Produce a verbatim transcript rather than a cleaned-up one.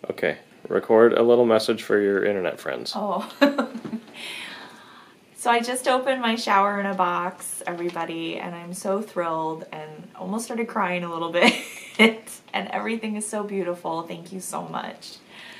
Okay, record a little message for your internet friends. Oh. So I just opened my shower in a box, everybody, and I'm so thrilled and almost started crying a little bit. And everything is so beautiful. Thank you so much.